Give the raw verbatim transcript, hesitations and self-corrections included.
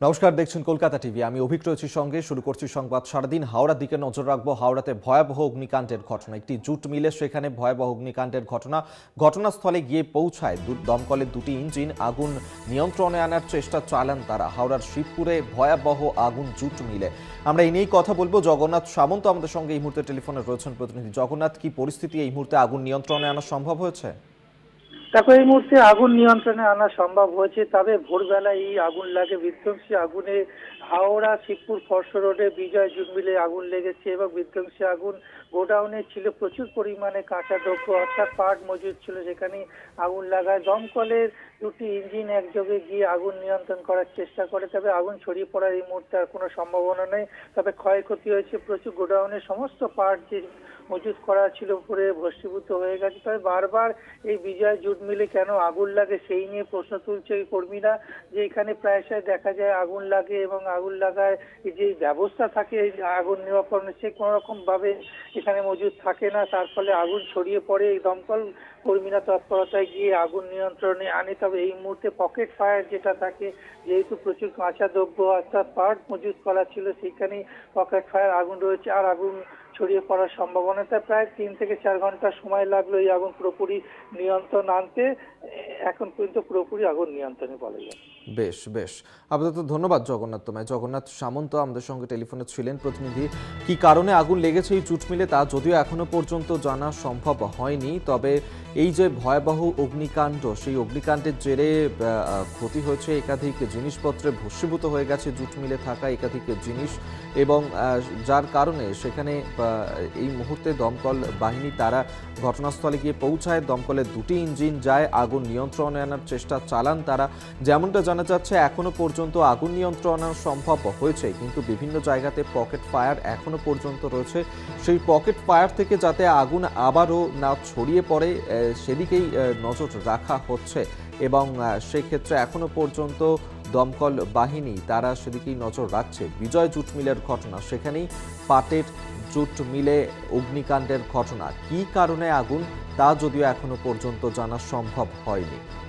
নমস্কার, দেখছেন কলকাতা টিভি। আমি অভিক রয়েছি সঙ্গে। শুরু করছি সংবাদ সারাদিন। হাওড়ার দিকে নজর রাখবো। হাওড়াতে ভয়াবহ অগ্নিকাণ্ডের ঘটনা, একটি জুট মিলে সেখানে ভয়াবহ অগ্নিকাণ্ডের ঘটনা। ঘটনাস্থলে গিয়ে পৌঁছায় দমকলের দুটি ইঞ্জিন। আগুন নিয়ন্ত্রণে আনার চেষ্টা চালান তারা। হাওড়ার শিবপুরে ভয়াবহ আগুন জুট মিলে। আমরা এই নিয়েই কথা বলবো। জগন্নাথ সামন্ত আমাদের সঙ্গে এই মুহূর্তে টেলিফোনে রয়েছেন প্রতিনিধি। জগন্নাথ, কি পরিস্থিতি এই মুহূর্তে? আগুন নিয়ন্ত্রণে আনা সম্ভব হয়েছে? দেখো, এই মুহূর্তে আগুন নিয়ন্ত্রণে আনা সম্ভব হয়েছে, তবে ভোরবেলায় এই আগুন লাগে। বিধ্বংসী আগুনে হাওড়া শিবপুর ফর্শ রোডে বিজয় জুট মিলে আগুন লেগেছে এবং বিধ্বংসী আগুন গোডাউনে ছিল। প্রচুর পরিমাণে কাঁচা দ্রব্য অর্থাৎ পাট মজুদ ছিল, সেখানে আগুন লাগায়। দমকলের দুটি ইঞ্জিন একযোগে গিয়ে আগুন নিয়ন্ত্রণ করার চেষ্টা করে, তবে আগুন ছড়িয়ে পড়ার এই মুহূর্তে আর কোনো সম্ভাবনা নেই। তবে ক্ষয়ক্ষতি হয়েছে প্রচুর। গোডাউনের সমস্ত পাট যে মজুদ করা ছিল পুরে ভস্মীভূত হয়ে গেছে। তবে বারবার এই বিজয় জুট মিলে কেন আগুন লাগে সেই নিয়ে প্রশ্ন তুলছে কর্মীরা, যে এখানে প্রায়শই দেখা যায় আগুন লাগে এবং আগুন লাগায় যে ব্যবস্থা থাকে আগুন নিরাপত্তার, সে কোনো রকম ভাবে এখানে মজুদ থাকে না। তার ফলে আগুন ছড়িয়ে পড়ে। এই দমকল কর্মীরা তৎপরতায় গিয়ে আগুন নিয়ন্ত্রণে আনে। তবে এই মুহূর্তে পকেট ফায়ার যেটা থাকে, যেহেতু প্রচুর কাঁচা দ্রব্য অর্থাৎ পাট মজুদ করা ছিল, সেখানে পকেট ফায়ার আগুন রয়েছে। আর আগুন ছড়িয়ে পড়ার সম্ভাবনাটা প্রায় তিন থেকে চার ঘন্টা সময় লাগলো এই আগুন পুরোপুরি নিয়ন্ত্রণ আনতে। এখন পর্যন্ত পুরোপুরি আগুন নিয়ন্ত্রণে বলা যায়। বেশ বেশ আপাতত ধন্যবাদ জগন্নাথ তোমায়। জগন্নাথ সামন্ত আমাদের সঙ্গে টেলিফোনে ছিলেন প্রতিনিধি। কি কারণে আগুন লেগেছে এই জুট মিলে তা যদিও এখনো পর্যন্ত জানা সম্ভব হয়নি, তবে এই যে ভয়াবহ অগ্নিকাণ্ড, সেই অগ্নিকাণ্ডের জেরে ক্ষতি হয়েছে। একাধিক জিনিসপত্রে ভস্মীভূত হয়ে গেছে জুট মিলে থাকা একাধিক জিনিস, এবং যার কারণে সেখানে এই মুহূর্তে দমকল বাহিনী তারা ঘটনাস্থলে গিয়ে পৌঁছায়। দমকলের দুটি ইঞ্জিন যায়, আগুন নিয়ন্ত্রণে আনার চেষ্টা চালান তারা। যেমনটা জানা যাচ্ছে এখনো পর্যন্ত আগুন নিয়ন্ত্রণ আনা সম্ভব হয়েছে, কিন্তু বিভিন্ন জায়গাতে পকেট ফায়ার এখনো পর্যন্ত রয়েছে। সেই পকেট ফায়ার থেকে যাতে আগুন আবারও না ছড়িয়ে পড়ে সেদিকেই নজর রাখা হচ্ছে, এবং সেক্ষেত্রে এখনো পর্যন্ত দমকল বাহিনী তারা সেদিকেই নজর রাখছে। বিজয় জুট মিলের ঘটনা, সেখানেই পাটের জুট মিলে অগ্নিকাণ্ডের ঘটনা। কী কারণে আগুন তা যদিও এখনো পর্যন্ত জানা সম্ভব হয়নি।